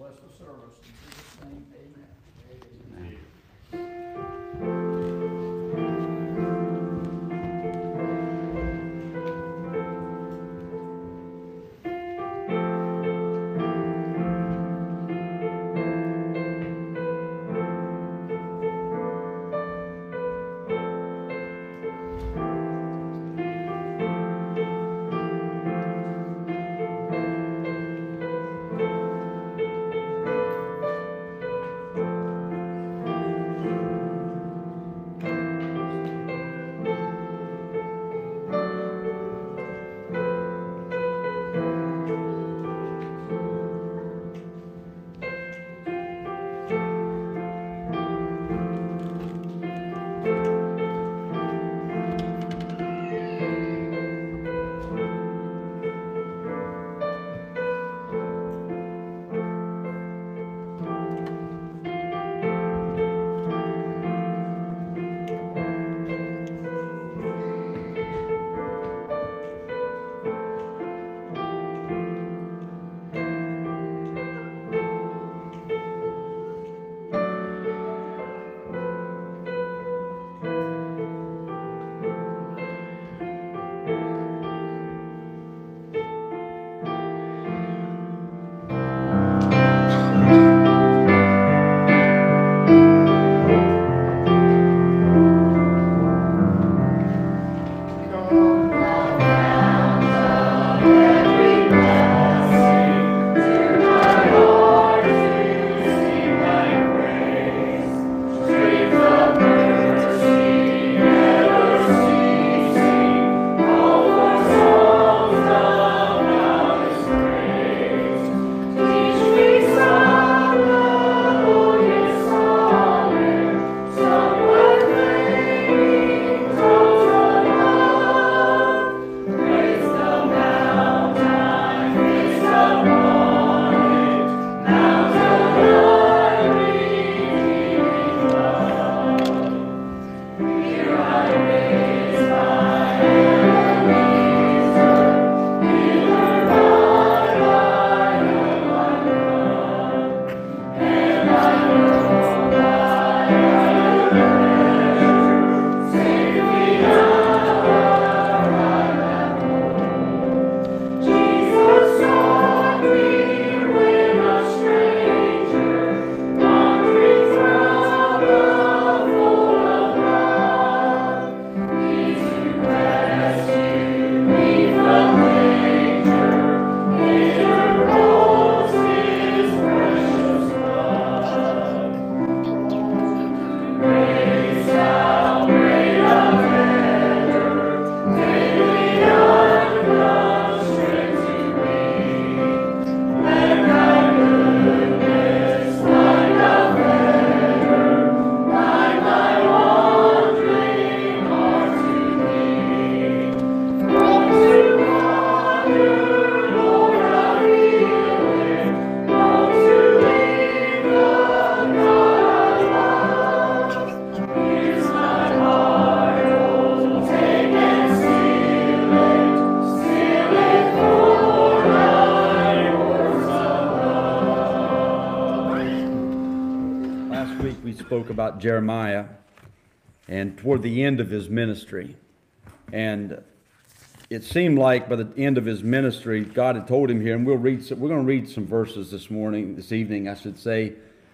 bless the service. In Jesus' name, amen. Amen. Spoke about Jeremiah and toward the end of his ministry. And it seemed like by the end of his ministry, God had told him here, and we're going to read some verses this evening, I should say.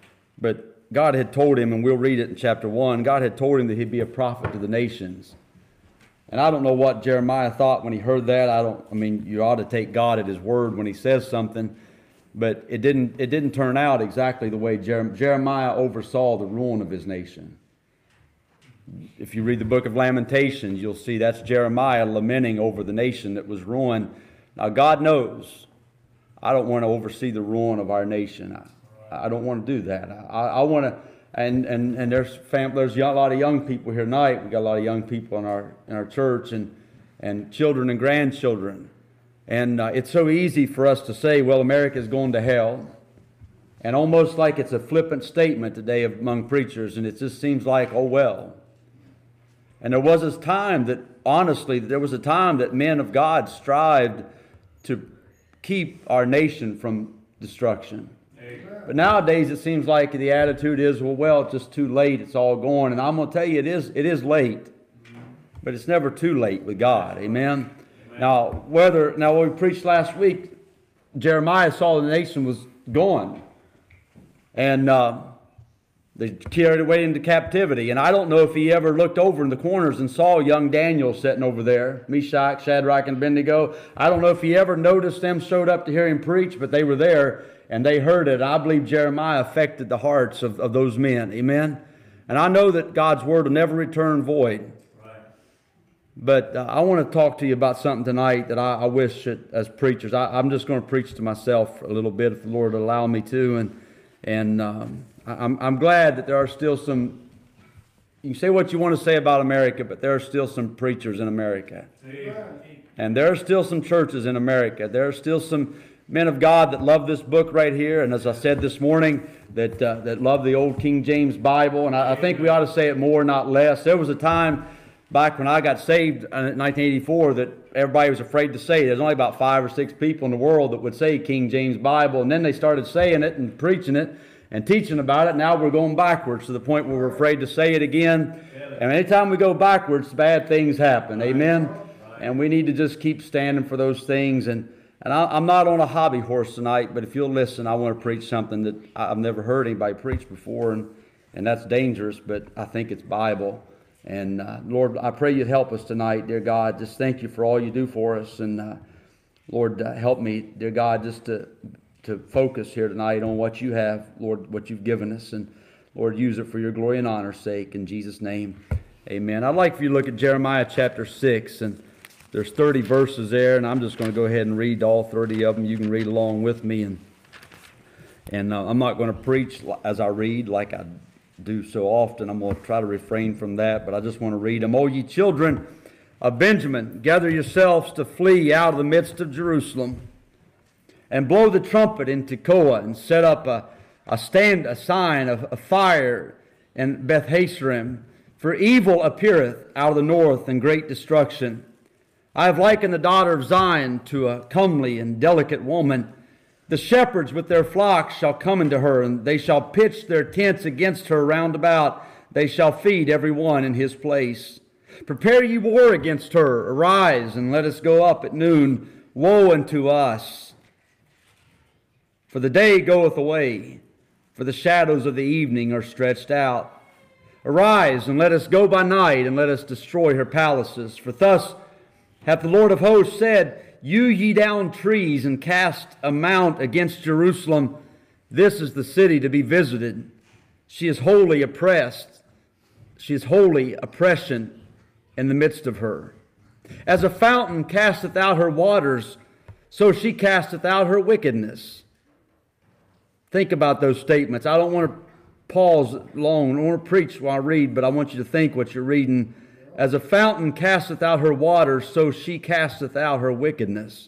But God had told him, and we'll read it in chapter 1, God had told him that he'd be a prophet to the nations. And I don't know what Jeremiah thought when he heard that. You ought to take God at his word when he says something. But it didn't turn out exactly the way Jeremiah oversaw the ruin of his nation. If you read the book of Lamentations, you'll see that's Jeremiah lamenting over the nation that was ruined. Now God knows I don't want to oversee the ruin of our nation. I don't want to do that. I want to, and there's a lot of young people here tonight. We got a lot of young people in our church and children and grandchildren. And it's so easy for us to say, well, America's going to hell. And almost like it's a flippant statement today among preachers, and it just seems like, oh well. And there was a time that men of God strived to keep our nation from destruction. Amen. But nowadays it seems like the attitude is, well, it's just too late, it's all gone. And I'm going to tell you, it is late. But it's never too late with God. Amen? Now, when we preached last week, Jeremiah saw the nation was gone. And they carried away into captivity. And I don't know if he ever looked over in the corners and saw young Daniel sitting over there, Meshach, Shadrach, and Abednego. I don't know if he ever noticed them, showed up to hear him preach, but they were there and they heard it. I believe Jeremiah affected the hearts of those men. Amen? And I know that God's word will never return void. But I want to talk to you about something tonight that I wish that as preachers, I'm just going to preach to myself a little bit if the Lord will allow me to. And I'm glad that there are still some, you can say what you want to say about America, but there are still some preachers in America. And there are still some churches in America. There are still some men of God that love this book right here. And as I said this morning, that love the old King James Bible. And I think we ought to say it more, not less. There was a time back when I got saved in 1984 that everybody was afraid to say it. There's only about 5 or 6 people in the world that would say King James Bible. And then they started saying it and preaching it and teaching about it. Now we're going backwards to the point where we're afraid to say it again. And anytime we go backwards, bad things happen. Amen? And we need to just keep standing for those things. And I'm not on a hobby horse tonight, but if you'll listen, I want to preach something that I've never heard anybody preach before. And that's dangerous, but I think it's Bible. And Lord, I pray you'd help us tonight, dear God. Just thank you for all you do for us. And Lord, help me, dear God, just to focus here tonight on what you have, Lord, what you've given us. And Lord, use it for your glory and honor's sake. In Jesus' name, amen. I'd like for you to look at Jeremiah chapter 6. And there's 30 verses there. And I'm just going to go ahead and read all 30 of them. You can read along with me. And I'm not going to preach as I read like I do so often. I'm going to try to refrain from that, but I just want to read them. O ye children of Benjamin, gather yourselves to flee out of the midst of Jerusalem, and blow the trumpet in Tekoa, and set up a sign of fire in Beth-Haserim, for evil appeareth out of the north, and great destruction. I have likened the daughter of Zion to a comely and delicate woman. The shepherds with their flocks shall come unto her, and they shall pitch their tents against her round about. They shall feed every one in his place. Prepare ye war against her. Arise, and let us go up at noon. Woe unto us! For the day goeth away, for the shadows of the evening are stretched out. Arise, and let us go by night, and let us destroy her palaces. For thus hath the Lord of hosts said, Hew ye down trees, and cast a mount against Jerusalem. This is the city to be visited. She is wholly oppressed. She is wholly oppression in the midst of her. As a fountain casteth out her waters, so she casteth out her wickedness. Think about those statements. I don't want to pause long. I don't want to preach while I read, but I want you to think what you're reading. As a fountain casteth out her waters, so she casteth out her wickedness.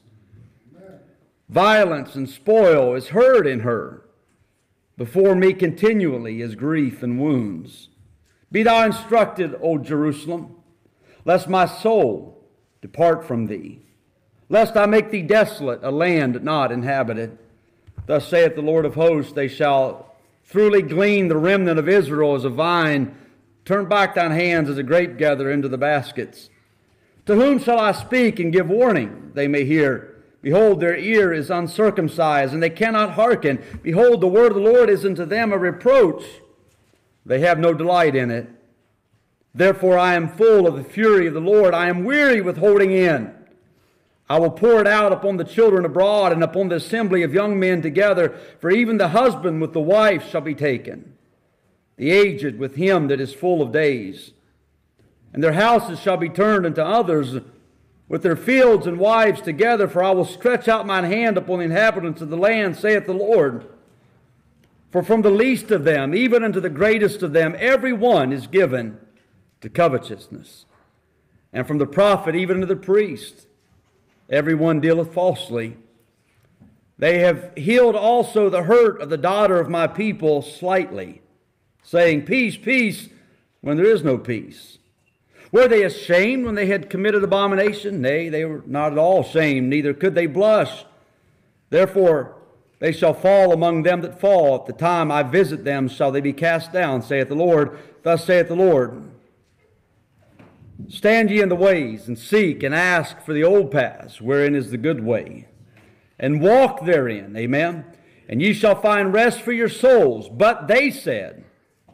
Violence and spoil is heard in her. Before me continually is grief and wounds. Be thou instructed, O Jerusalem, lest my soul depart from thee, lest I make thee desolate, a land not inhabited. Thus saith the Lord of hosts, they shall truly glean the remnant of Israel as a vine. Turn back thine hands as a grape gatherer into the baskets. To whom shall I speak and give warning? They may hear. Behold, their ear is uncircumcised, and they cannot hearken. Behold, the word of the Lord is unto them a reproach. They have no delight in it. Therefore I am full of the fury of the Lord. I am weary with holding in. I will pour it out upon the children abroad, and upon the assembly of young men together. For even the husband with the wife shall be taken, the aged with him that is full of days. And their houses shall be turned unto others, with their fields and wives together. For I will stretch out mine hand upon the inhabitants of the land, saith the Lord. For from the least of them, even unto the greatest of them, every one is given to covetousness. And from the prophet even to the priest, every one dealeth falsely. They have healed also the hurt of the daughter of my people slightly, saying, Peace, peace, when there is no peace. Were they ashamed when they had committed abomination? Nay, they were not at all ashamed, neither could they blush. Therefore They shall fall among them that fall. At the time I visit them shall they be cast down, saith the Lord. Thus saith the Lord. Stand ye in the ways, and seek, and ask for the old paths, wherein is the good way, and walk therein. Amen. And ye shall find rest for your souls. But they said,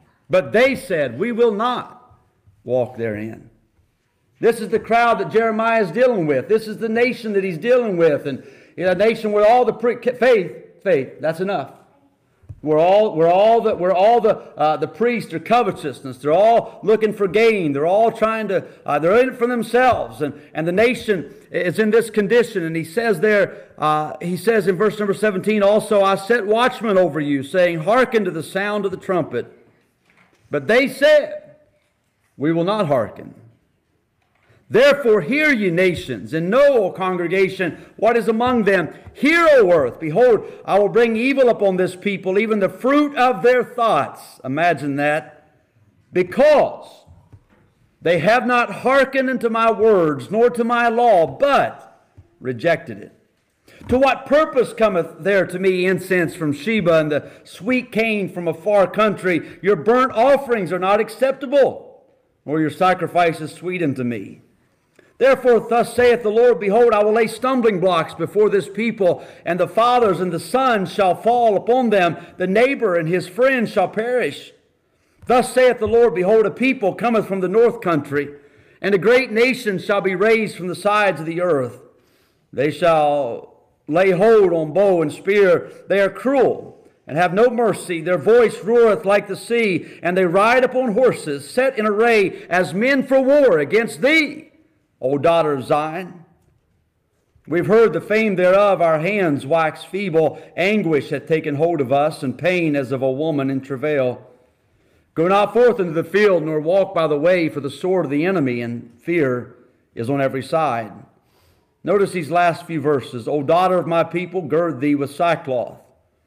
we will not walk therein. This is the crowd that Jeremiah is dealing with. This is the nation that he's dealing with. And a nation where all the faith, that's enough. Where all the priests are covetousness. They're all looking for gain. They're all trying to, they're in it for themselves. And the nation is in this condition. And he says there, he says in verse number 17, also, I set watchmen over you, saying, hearken to the sound of the trumpet. But they said, we will not hearken. Therefore hear, ye nations, and know, O congregation, what is among them. Hear, O earth, behold, I will bring evil upon this people, even the fruit of their thoughts. Imagine that. Because they have not hearkened unto my words, nor to my law, but rejected it. To what purpose cometh there to me incense from Sheba, and the sweet cane from a far country? Your burnt offerings are not acceptable, nor your sacrifices sweet unto me. Therefore, thus saith the Lord, behold, I will lay stumbling blocks before this people, and the fathers and the sons shall fall upon them. The neighbor and his friend shall perish. Thus saith the Lord, behold, a people cometh from the north country, and a great nation shall be raised from the sides of the earth. They shall lay hold on bow and spear. They are cruel, and have no mercy. Their voice roareth like the sea, and they ride upon horses, set in array as men for war against thee, O daughter of Zion. We've heard the fame thereof, our hands wax feeble. Anguish hath taken hold of us, and pain as of a woman in travail. Go not forth into the field, nor walk by the way, for the sword of the enemy, and fear is on every side. Notice these last few verses. O daughter of my people, gird thee with sackcloth.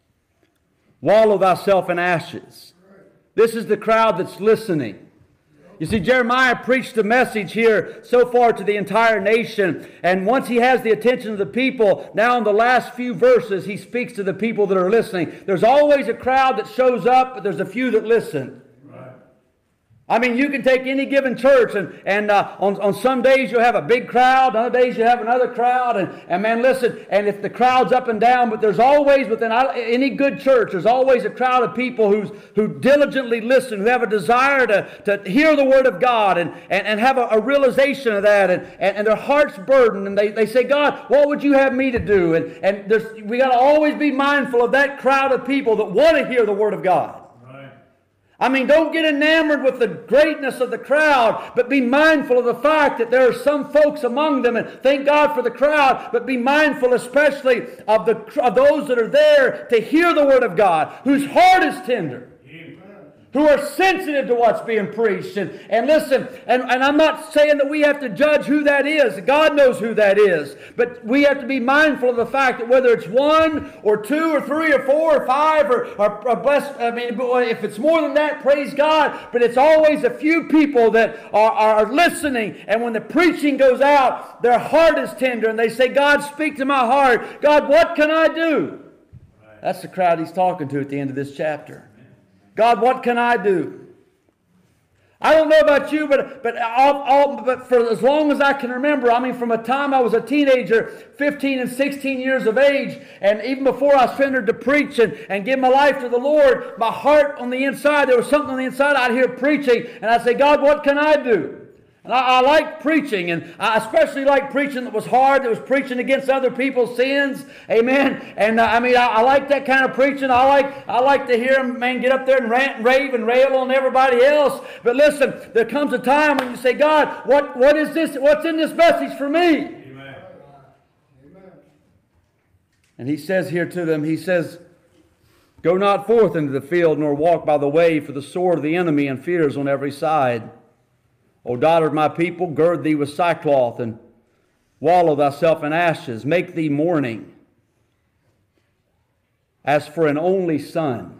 Wallow thyself in ashes. This is the crowd that's listening. You see, Jeremiah preached the message here so far to the entire nation. And once he has the attention of the people, now in the last few verses, he speaks to the people that are listening. There's always a crowd that shows up, but there's a few that listen. I mean, you can take any given church, and on some days you'll have a big crowd, other days you have another crowd, and man, listen, and if the crowd's up and down, but there's always, within any good church, there's always a crowd of people who diligently listen, who have a desire to hear the Word of God, and have a realization of that, and their heart's burdened, and they say, God, what would you have me to do? And we got to always be mindful of that crowd of people that want to hear the Word of God. I mean, don't get enamored with the greatness of the crowd, but be mindful of the fact that there are some folks among them, and thank God for the crowd, but be mindful especially of those that are there to hear the Word of God, whose heart is tender, who are sensitive to what's being preached. And listen, and I'm not saying that we have to judge who that is. God knows who that is. But we have to be mindful of the fact that whether it's one or two or three or four or five or blessed, I mean, if it's more than that, praise God. But it's always a few people that are listening. And when the preaching goes out, their heart is tender. And they say, God, speak to my heart. God, what can I do? That's the crowd he's talking to at the end of this chapter. God, what can I do? I don't know about you, but for as long as I can remember, I mean, from a time I was a teenager, 15 and 16 years of age, and even before I surrendered to preach and give my life to the Lord, my heart on the inside, there was something on the inside. I'd hear preaching, and I'd say, God, what can I do? And I like preaching, and I especially like preaching that was hard, that was preaching against other people's sins. Amen. And I like that kind of preaching. I like to hear them, man, get up there and rant and rave and rail on everybody else. But listen, there comes a time when you say, God, what is this? What's in this message for me? Amen. And he says here to them, he says, go not forth into the field, nor walk by the way, for the sword of the enemy and fears on every side. O daughter of my people, gird thee with sackcloth, and wallow thyself in ashes. Make thee mourning, as for an only son.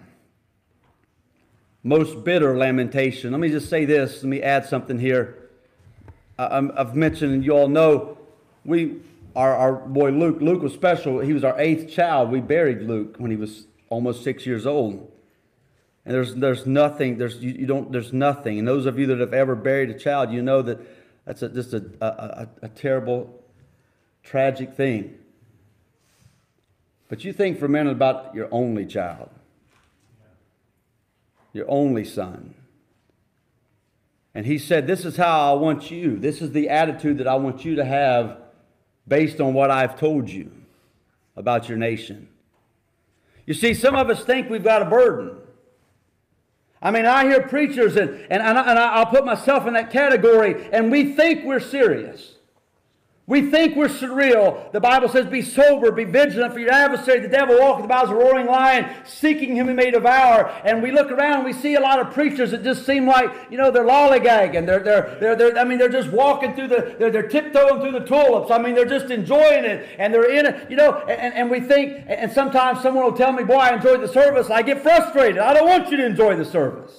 Most bitter lamentation. Let me just say this. Let me add something here. I've mentioned, and you all know, we our boy Luke. Luke was special. He was our 8th child. We buried Luke when he was almost 6 years old. And there's nothing. There's nothing. And those of you that have ever buried a child, you know that that's just a terrible, tragic thing. But you think for a minute about your only child, your only son. And he said, this is how I want you. This is the attitude that I want you to have based on what I've told you about your nation. You see, some of us think we've got a burden. I mean, I hear preachers, and I'll put myself in that category, and we think we're serious. We think we're surreal. The Bible says, be sober, be vigilant, for your adversary, the devil, walketh about as a roaring lion, seeking whom he may devour. And we look around and we see a lot of preachers that just seem like, you know, they're lollygagging. They're just walking through they're tiptoeing through the tulips. I mean, they're just enjoying it, and they're in it, you know, and we think, and sometimes someone will tell me, boy, I enjoyed the service. I get frustrated. I don't want you to enjoy the service.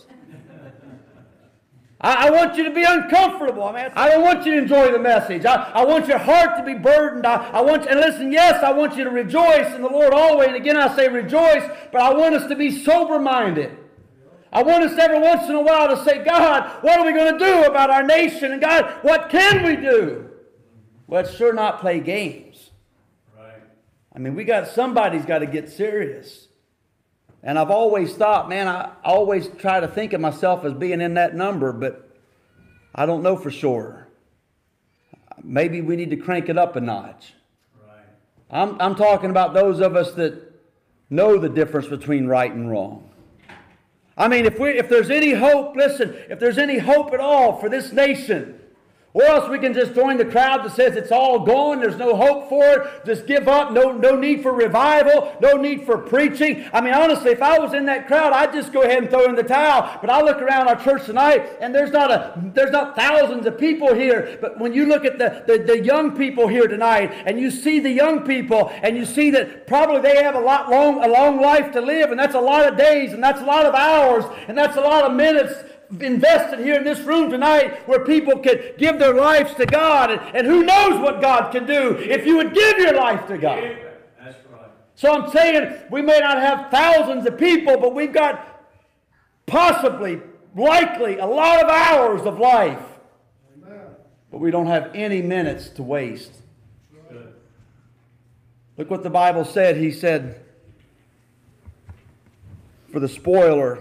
I want you to be uncomfortable. I don't want you to enjoy the message. I want your heart to be burdened. And listen, yes, I want you to rejoice in the Lord always. And again, I say rejoice, but I want us to be sober-minded. I want us every once in a while to say, God, what are we going to do about our nation? And God, what can we do? Let's sure not play games. Right. I mean, somebody's got to get serious. And I've always thought, man, I always try to think of myself as being in that number, but I don't know for sure. Maybe we need to crank it up a notch. Right. I'm talking about those of us that know the difference between right and wrong. I mean, if there's any hope, listen, if there's any hope at all for this nation, or else we can just join the crowd that says it's all gone, there's no hope for it, just give up, no need for revival, no need for preaching. I mean, honestly, if I was in that crowd, I'd just go ahead and throw in the towel. But I look around our church tonight, and there's not thousands of people here. But when you look at the young people here tonight, and you see the young people, and you see that probably they have a long life to live, and that's a lot of days, and that's a lot of hours, and that's a lot of minutes invested here in this room tonight where people could give their lives to God, and who knows what God can do if you would give your life to God. That's right. So I'm saying we may not have thousands of people, but we've got possibly, likely, a lot of hours of life. Amen. But we don't have any minutes to waste. Good. Look what the Bible said. He said, for the spoiler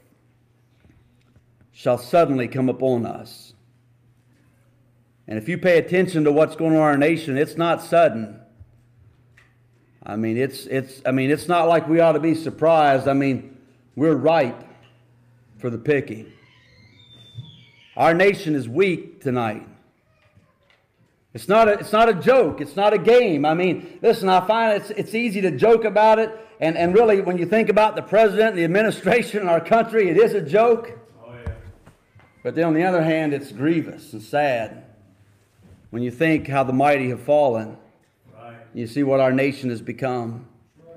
shall suddenly come upon us. And if you pay attention to what's going on in our nation, it's not sudden. I mean, it's not like we ought to be surprised. I mean, we're ripe for the picking. Our nation is weak tonight. It's not a joke. It's not a game. I mean, listen, I find it's easy to joke about it. And really, when you think about the president and the administration in our country, it is a joke. But then on the other hand, it's grievous and sad when you think how the mighty have fallen. Right. You see what our nation has become. Right.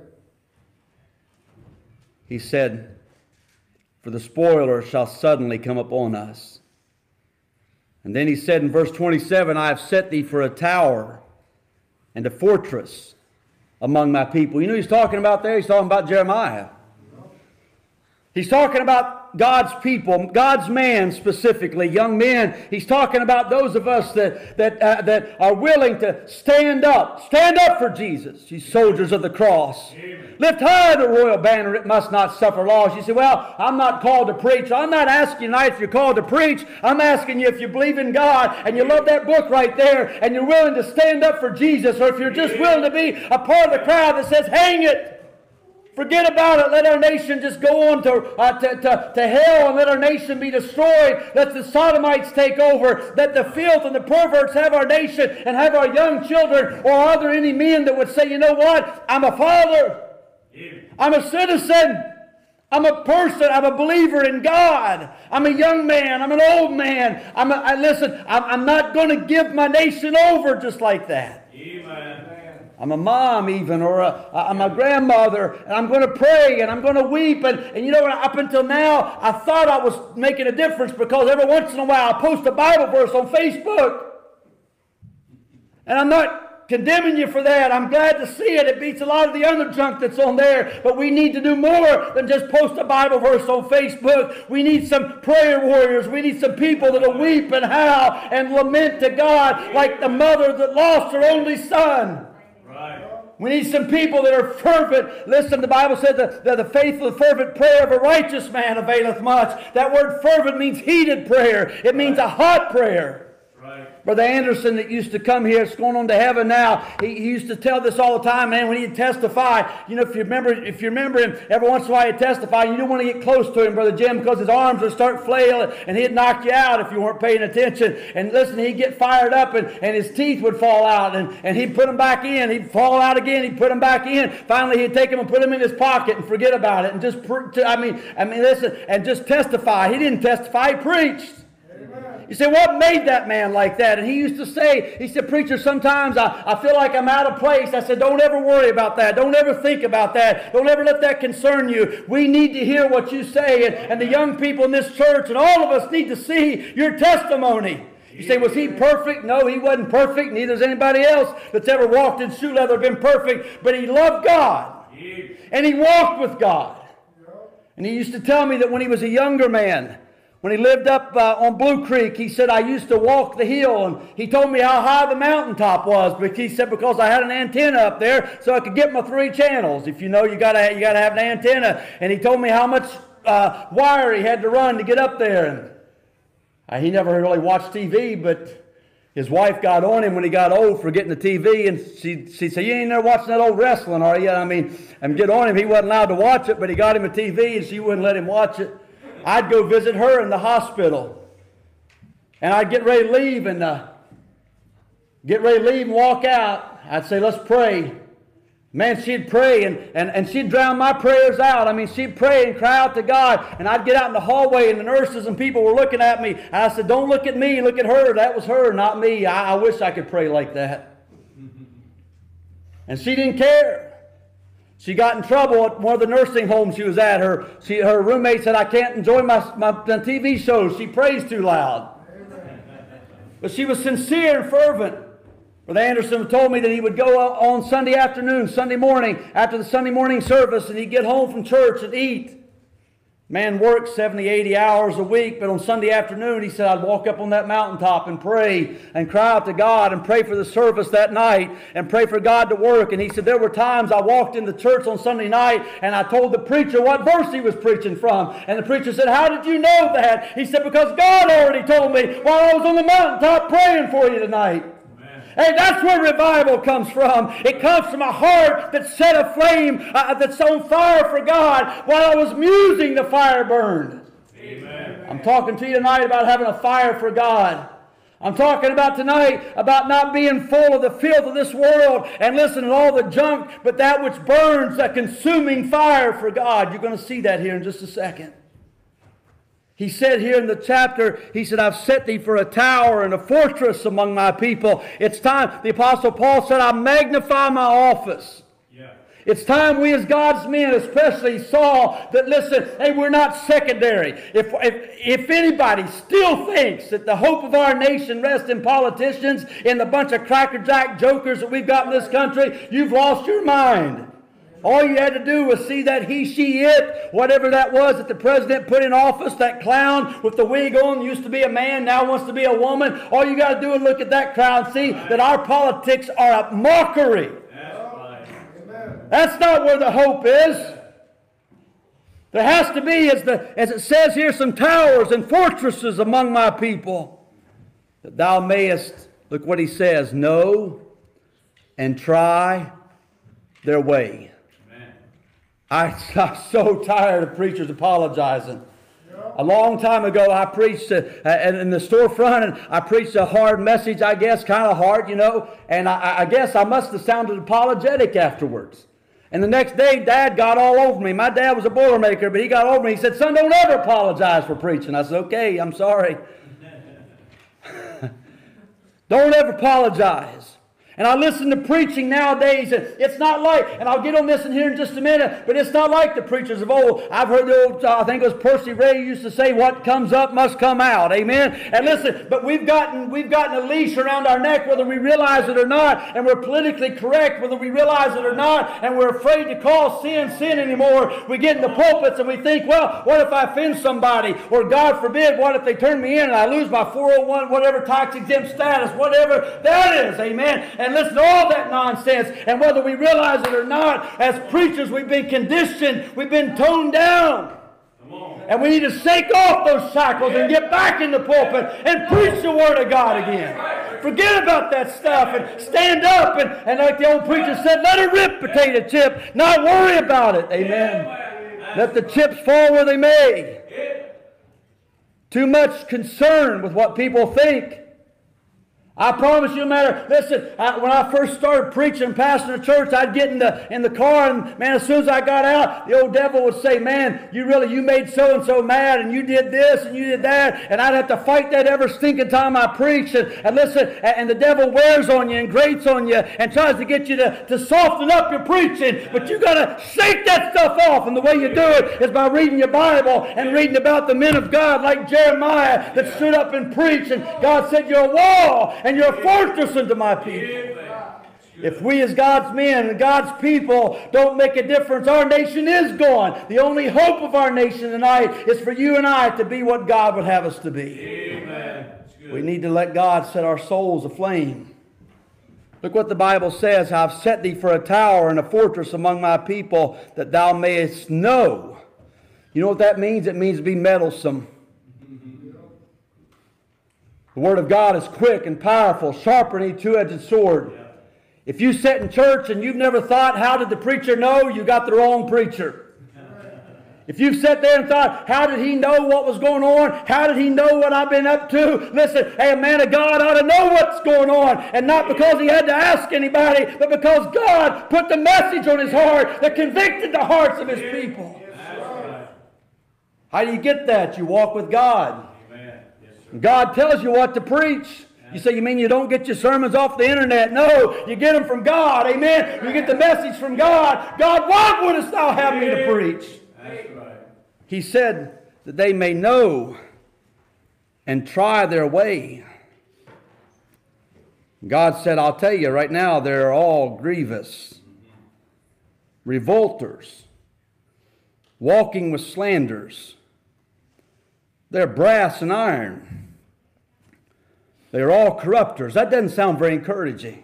He said, for the spoiler shall suddenly come upon us. And then he said in verse 27, I have set thee for a tower and a fortress among my people. You know what he's talking about there? He's talking about Jeremiah. He's talking about God's people, God's man specifically, young men. He's talking about those of us that are willing to stand up for Jesus, you soldiers of the cross. Amen. Lift high the royal banner, it must not suffer loss. You say, well, I'm not called to preach. I'm not asking you tonight if you're called to preach. I'm asking you if you believe in God and you love that book right there and you're willing to stand up for Jesus, or if you're just willing to be a part of the crowd that says, hang it. Forget about it. Let our nation just go on to hell, and let our nation be destroyed. Let the sodomites take over. Let the filth and the perverts have our nation and have our young children. Or are there any men that would say, you know what? I'm a father. I'm a citizen. I'm a person. I'm a believer in God. I'm a young man. I'm an old man. Listen, I'm not going to give my nation over just like that. Amen. I'm a mom even, or I'm a grandmother, and I'm going to pray, and I'm going to weep. And you know what, up until now, I thought I was making a difference because every once in a while I post a Bible verse on Facebook. And I'm not condemning you for that. I'm glad to see it. It beats a lot of the other junk that's on there. But we need to do more than just post a Bible verse on Facebook. We need some prayer warriors. We need some people that will weep and howl and lament to God like the mother that lost her only son. Right. We need some people that are fervent. Listen, the Bible says that the faithful, fervent prayer of a righteous man availeth much. That word fervent means heated prayer. It means a hot prayer. Brother Anderson that used to come here, it's going on to heaven now. He used to tell this all the time, man, when he'd testify. You know, if you remember him, every once in a while he'd testify. You don't want to get close to him, Brother Jim, because his arms would start flailing and he'd knock you out if you weren't paying attention. And listen, he'd get fired up and his teeth would fall out and he'd put them back in. He'd fall out again. He'd put them back in. Finally, he'd take them and put them in his pocket and forget about it and just, listen, and just testify. He didn't testify, he preached. You say, what made that man like that? And he used to say, he said, preacher, sometimes I feel like I'm out of place. I said, don't ever worry about that. Don't ever think about that. Don't ever let that concern you. We need to hear what you say. And the young people in this church and all of us need to see your testimony. You say, was he perfect? No, he wasn't perfect. Neither is anybody else that's ever walked in shoe leather been perfect. But he loved God. And he walked with God. And he used to tell me that when he was a younger man, when he lived up on Blue Creek, he said, I used to walk the hill, and he told me how high the mountaintop was. But he said, because I had an antenna up there, so I could get my 3 channels. If you know, you gotta have an antenna. And he told me how much wire he had to run to get up there. And he never really watched TV, but his wife got on him when he got old for getting the TV, and she said, you ain't never watching that old wrestling, are you? And get on him. He wasn't allowed to watch it, but he got him a TV, and she wouldn't let him watch it. I'd go visit her in the hospital. And I'd get ready to leave and walk out. I'd say, let's pray. Man, she'd pray and she'd drown my prayers out. She'd pray and cry out to God. And I'd get out in the hallway and the nurses and people were looking at me. And I said, don't look at me, look at her. That was her, not me. I wish I could pray like that. And she didn't care. She got in trouble at one of the nursing homes she was at. Her roommate said, I can't enjoy my TV shows. She prays too loud. But she was sincere and fervent. Brother Anderson told me that he would go on Sunday afternoon, Sunday morning, after the Sunday morning service, and he'd get home from church and eat. Man worked 70, 80 hours a week, but on Sunday afternoon, he said, I'd walk up on that mountaintop and pray and cry out to God and pray for the service that night and pray for God to work. And he said, there were times I walked in the church on Sunday night and I told the preacher what verse he was preaching from. And the preacher said, how did you know that? He said, because God already told me while I was on the mountaintop praying for you tonight. Hey, that's where revival comes from. It comes from a heart that's set aflame, that's on fire for God. While I was musing, the fire burned. Amen. I'm talking to you tonight about having a fire for God. I'm talking about tonight about not being full of the filth of this world and listening to all the junk, but that which burns, that consuming fire for God. You're going to see that here in just a second. He said here in the chapter, he said, I've set thee for a tower and a fortress among my people. It's time, the Apostle Paul said, I magnify my office. Yeah. It's time we as God's men especially saw that, listen, hey, we're not secondary. If anybody still thinks that the hope of our nation rests in politicians, in the bunch of crackerjack jokers that we've got in this country, you've lost your mind. All you had to do was see that he, she, it, whatever that was that the president put in office, that clown with the wig on, used to be a man, now wants to be a woman. All you got to do is look at that crowd and see that our politics are a mockery. That's not where the hope is. There has to be, as it says here, some towers and fortresses among my people, that thou mayest, look what he says, know and try their way. I'm so tired of preachers apologizing. A long time ago, I preached in the storefront, and I preached a hard message, I guess, kind of hard, you know, and I guess I must have sounded apologetic afterwards. And the next day, Dad got all over me. My dad was a Boilermaker, but he got over me. He said, son, don't ever apologize for preaching. I said, okay, I'm sorry. Don't ever apologize. And I listen to preaching nowadays, and it's not like, and I'll get on this in here in just a minute, but it's not like the preachers of old. I've heard the old, I think it was Percy Ray used to say, what comes up must come out. Amen? And listen, but we've gotten a leash around our neck whether we realize it or not, and we're politically correct whether we realize it or not, and we're afraid to call sin sin anymore. We get in the pulpits and we think, well, what if I offend somebody? Or God forbid, what if they turn me in and I lose my 401, whatever tax exempt status, whatever that is. Amen? And listen to all that nonsense. And whether we realize it or not, as preachers, we've been conditioned, we've been toned down. And we need to shake off those shackles and get back in the pulpit and preach the Word of God again. Forget about that stuff and stand up and like the old preacher said, let it rip, potato chip. Not worry about it. Amen. Let the chips fall where they may. Too much concern with what people think. I promise you, no matter, listen, when I first started preaching and pastoring a church, I'd get in the car, and man, as soon as I got out, the old devil would say, man, you made so-and-so mad, and you did this, and you did that, and I'd have to fight that every stinking time I preached, and listen, and the devil wears on you and grates on you and tries to get you to soften up your preaching, but you got to shake that stuff off, and the way you do it is by reading your Bible and reading about the men of God like Jeremiah that stood up and preached, and God said, you're a wall, and you're a fortress unto my people. If we as God's men and God's people don't make a difference, our nation is gone. The only hope of our nation tonight is for you and I to be what God would have us to be. Amen. We need to let God set our souls aflame. Look what the Bible says, I've set thee for a tower and a fortress among my people, that thou mayest know. You know what that means? It means to be meddlesome. The Word of God is quick and powerful, sharper than any two-edged sword. If you sit in church and you've never thought, how did the preacher know? You got the wrong preacher. If you've sat there and thought, how did he know what was going on? How did he know what I've been up to? Listen, hey, a man of God ought to know what's going on. And not because he had to ask anybody, but because God put the message on his heart that convicted the hearts of his people. How do you get that? You walk with God. God tells you what to preach. You say, you mean you don't get your sermons off the internet? No, you get them from God. Amen. You get the message from God. God, what wouldst thou have me to preach? That's right. He said that they may know and try their way. God said, I'll tell you right now, they're all grievous, revolters, walking with slanders. They're brass and iron. They're all corrupters. That doesn't sound very encouraging.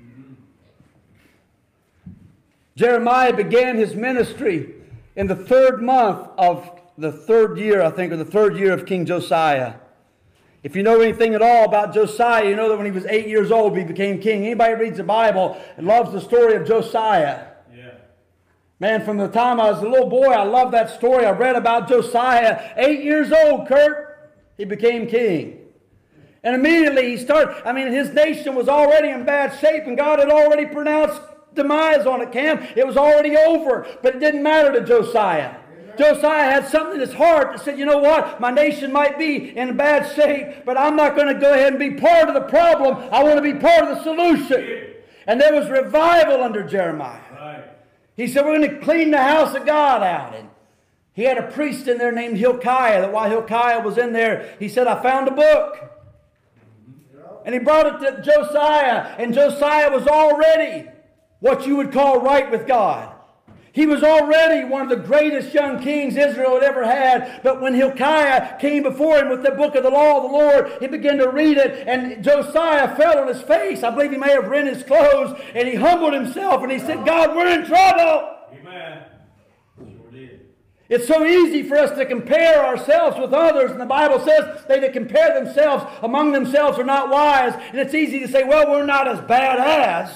Jeremiah began his ministry in the 3rd month of the 3rd year, I think, or the 3rd year of King Josiah. If you know anything at all about Josiah, you know that when he was 8 years old, he became king. Anybody who reads the Bible and loves the story of Josiah. Man, from the time I was a little boy, I love that story. I read about Josiah. 8 years old, Kurt, he became king. And immediately he started, his nation was already in bad shape, and God had already pronounced demise on it, Cam. It was already over, but it didn't matter to Josiah. Josiah had something in his heart that said, you know what, my nation might be in bad shape, but I'm not going to go ahead and be part of the problem. I want to be part of the solution. And there was revival under Jeremiah. He said, we're going to clean the house of God out. And he had a priest in there named Hilkiah, that while Hilkiah was in there, he said, I found a book. And he brought it to Josiah, and Josiah was already what you would call right with God. He was already one of the greatest young kings Israel had ever had. But when Hilkiah came before him with the book of the law of the Lord, he began to read it, and Josiah fell on his face. I believe he may have rent his clothes, and he humbled himself, and he said, God, we're in trouble. Amen. Sure did. It's so easy for us to compare ourselves with others, and the Bible says they that compare themselves among themselves are not wise, and it's easy to say, well, we're not as bad as.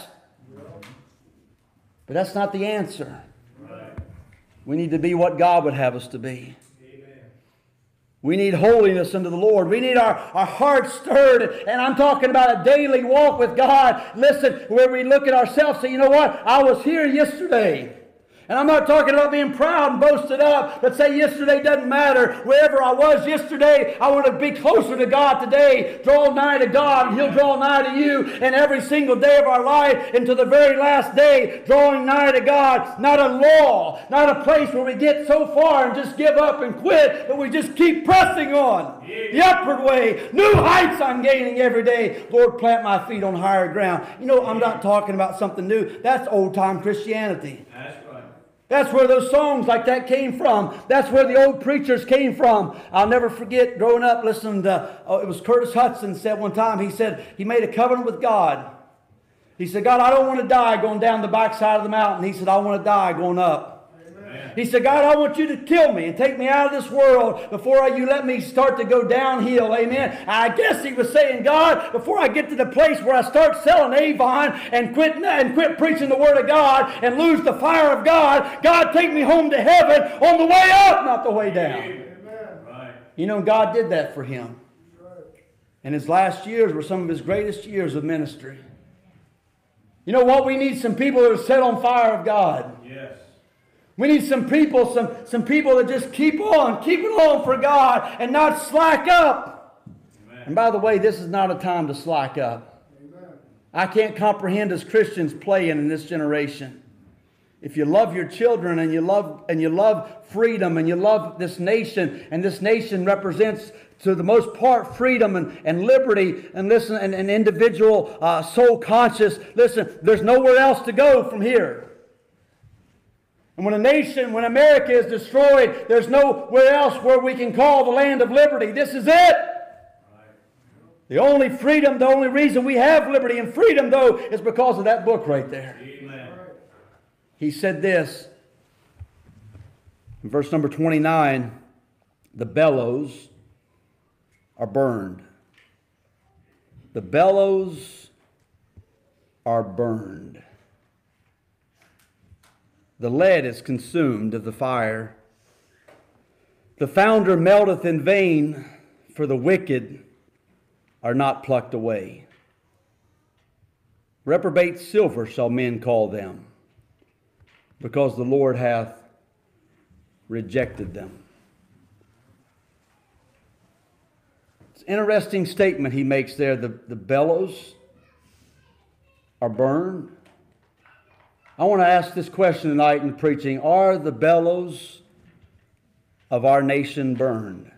But that's not the answer. We need to be what God would have us to be. Amen. We need holiness unto the Lord. We need our hearts stirred. And I'm talking about a daily walk with God. Listen, where we look at ourselves and say, you know what? I was here yesterday. And I'm not talking about being proud and boasted up, but say yesterday doesn't matter. Wherever I was yesterday, I want to be closer to God today. Draw nigh to God, and He'll draw nigh to you. And every single day of our life, into the very last day, drawing nigh to God. Not a law, not a place where we get so far and just give up and quit, but we just keep pressing on. The upward way. New heights I'm gaining every day. Lord, plant my feet on higher ground. You know, I'm not talking about something new. That's old-time Christianity. That's right. That's where those songs like that came from. That's where the old preachers came from. I'll never forget growing up listening to, it was Curtis Hudson said one time, he said he made a covenant with God. He said, God, I don't want to die going down the backside of the mountain. He said, I want to die going up. He said, God, I want you to kill me and take me out of this world before you let me start to go downhill. Amen. I guess he was saying, God, before I get to the place where I start selling Avon and quit preaching the Word of God and lose the fire of God, God, take me home to heaven on the way up, not the way down. Amen. Right. You know, God did that for him. And his last years were some of his greatest years of ministry. You know what? We need some people that are set on fire of God. Yes. We need some people that just keep on for God and not slack up. Amen. And by the way, this is not a time to slack up. Amen. I can't comprehend as Christians playing in this generation. If you love your children and you love freedom and you love this nation, and this nation represents to the most part freedom and liberty and listen and individual soul conscious, listen, there's nowhere else to go from here. And when when America is destroyed, there's nowhere else where we can call the land of liberty. This is it. The only freedom, the only reason we have liberty and freedom, though, is because of that book right there. Amen. He said this in verse number 29, the bellows are burned. The bellows are burned. The lead is consumed of the fire. The founder melteth in vain, for the wicked are not plucked away. Reprobate silver shall men call them, because the Lord hath rejected them. It's an interesting statement he makes there. The bellows are burned. I want to ask this question tonight in preaching. Are the bellows of our nation burned?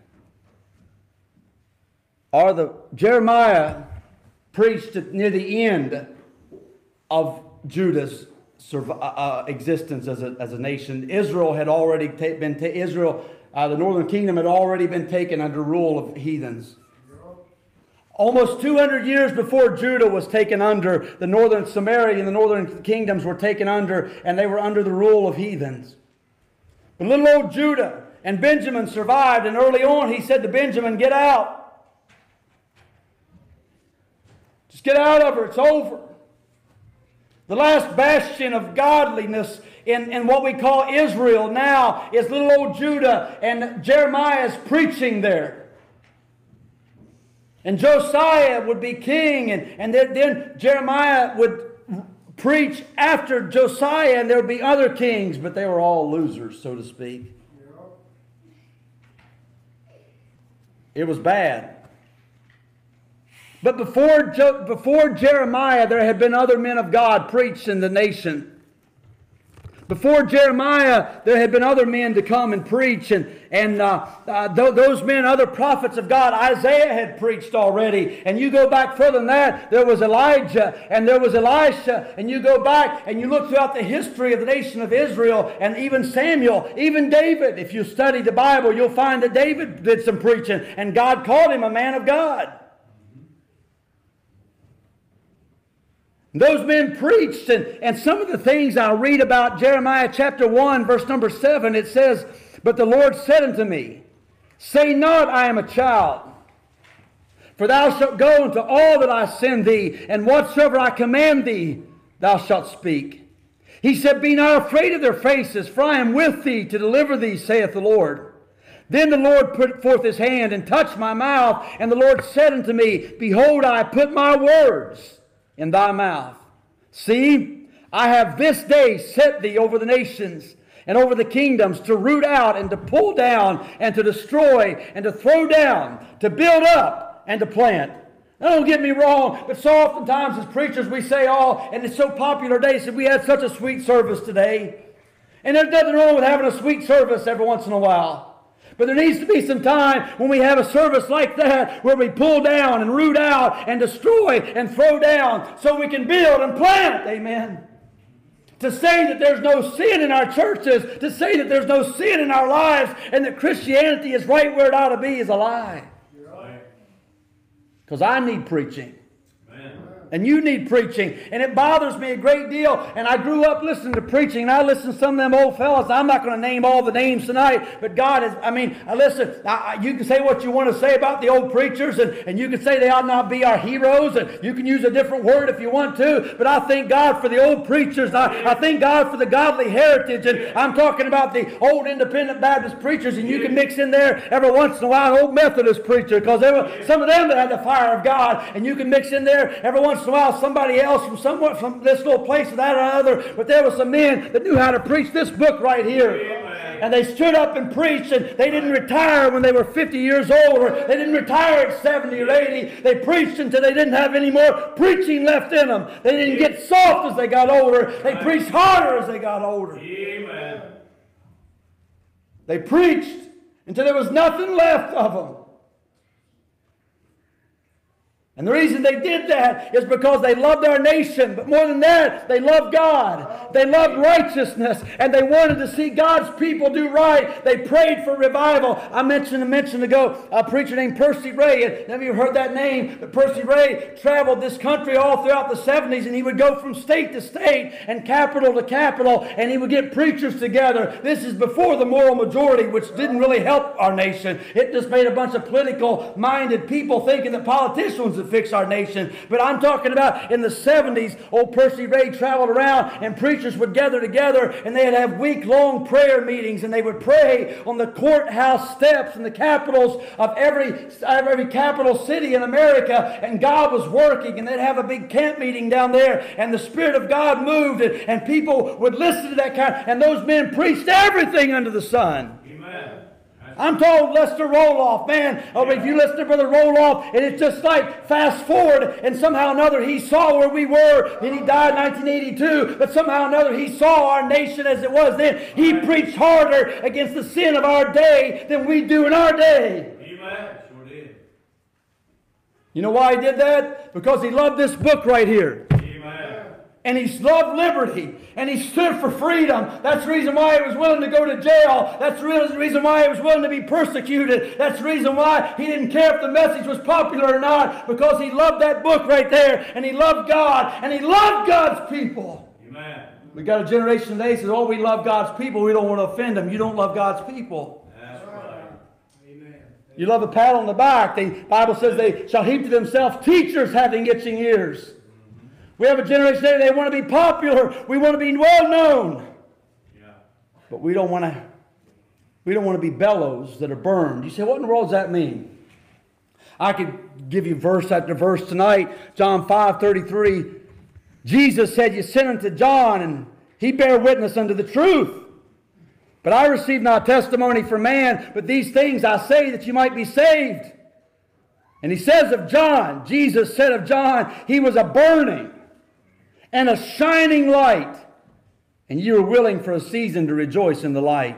Jeremiah preached near the end of Judah's existence as a nation. Israel had already the northern kingdom had already been taken under rule of heathens. Almost 200 years before Judah was taken under, the northern Samaria and the northern kingdoms were taken under, and they were under the rule of heathens. But little old Judah and Benjamin survived, and early on he said to Benjamin, get out. Just get out of her, it's over. The last bastion of godliness in what we call Israel now is little old Judah, and Jeremiah is preaching there. And Josiah would be king, and then Jeremiah would preach after Josiah, and there would be other kings, but they were all losers, so to speak. It was bad. But before Jeremiah, there had been other men of God preached in the nation. Before Jeremiah, there had been other men to come and preach, and those men, other prophets of God, Isaiah had preached already. And you go back further than that, there was Elijah, and there was Elisha, and you go back and you look throughout the history of the nation of Israel, and even Samuel, even David. If you study the Bible, you'll find that David did some preaching, and God called him a man of God. Those men preached, and some of the things I read about Jeremiah chapter 1, verse number 7, it says, but the Lord said unto me, say not, I am a child, for thou shalt go into all that I send thee, and whatsoever I command thee, thou shalt speak. He said, be not afraid of their faces, for I am with thee to deliver thee, saith the Lord. Then the Lord put forth his hand and touched my mouth, and the Lord said unto me, behold, I put my words in thy mouth. See, I have this day set thee over the nations, and over the kingdoms, to root out and to pull down and to destroy and to throw down, to build up and to plant. Now, don't get me wrong, but so oftentimes as preachers we say, oh, and it's so popular today, so we had such a sweet service today. And there's nothing wrong with having a sweet service every once in a while. But there needs to be some time when we have a service like that where we pull down and root out and destroy and throw down so we can build and plant. Amen. To say that there's no sin in our churches, to say that there's no sin in our lives and that Christianity is right where it ought to be is a lie. Because I need preaching. And you need preaching. And it bothers me a great deal. And I grew up listening to preaching. And I listened to some of them old fellas. I'm not going to name all the names tonight. But God is, listen, you can say what you want to say about the old preachers. And you can say they ought not be our heroes. And you can use a different word if you want to. But I thank God for the old preachers. I thank God for the godly heritage. And I'm talking about the old independent Baptist preachers. And you can mix in there every once in a while an old Methodist preacher. Because there were some of them that had the fire of God. And you can mix in there every once in a while somebody else from somewhere, from this little place or that or other. But there were some men that knew how to preach this book right here. Amen. And they stood up and preached, and they didn't retire when they were 50 years old, or they didn't retire at 70 or 80. They preached until they didn't have any more preaching left in them. They didn't get soft as they got older. They preached harder as they got older. Amen. They preached until there was nothing left of them. And the reason they did that is because they loved our nation. But more than that, they loved God. They loved righteousness. And they wanted to see God's people do right. They prayed for revival. I mentioned a mention ago a preacher named Percy Ray. And have you heard that name? But Percy Ray traveled this country all throughout the 70s. And he would go from state to state and capital to capital. And he would get preachers together. This is before the moral majority, which didn't really help our nation. It just made a bunch of political-minded people thinking that politicians would fix our nation. But I'm talking about in the 70s, old Percy Ray traveled around and preachers would gather together and they'd have week-long prayer meetings and they would pray on the courthouse steps in the capitals of every capital city in America, and God was working, and they'd have a big camp meeting down there and the Spirit of God moved and people would listen to that and those men preached everything under the sun. Amen. I'm told Lester Roloff, man, if you listen to Brother Roloff, and it's just like fast forward, and somehow or another he saw where we were, and he died in 1982, but somehow or another he saw our nation as it was then. He preached harder against the sin of our day than we do in our day. Amen. Sure did. You know why he did that? Because he loved this book right here. And he loved liberty. And he stood for freedom. That's the reason why he was willing to go to jail. That's the reason why he was willing to be persecuted. That's the reason why he didn't care if the message was popular or not. Because he loved that book right there. And he loved God. And he loved God's people. Amen. We got a generation today that says, oh, we love God's people. We don't want to offend them. You don't love God's people. That's right. Amen. You love a pat on the back. The Bible says they shall heap to themselves teachers having itching ears. We have a generation today, they want to be popular. We want to be well known. Yeah. But we don't want to be bellows that are burned. You say, what in the world does that mean? I could give you verse after verse tonight. John 5:33. Jesus said, you sent unto John, and he bare witness unto the truth. But I receive not testimony from man, but these things I say that you might be saved. And he says of John, Jesus said of John, he was a burning and a shining light, and you were willing for a season to rejoice in the light.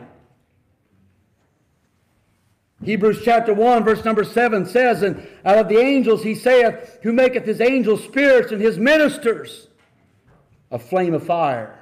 Hebrews chapter 1, verse number 7 says, and out of the angels he saith, who maketh his angels spirits and his ministers a flame of fire.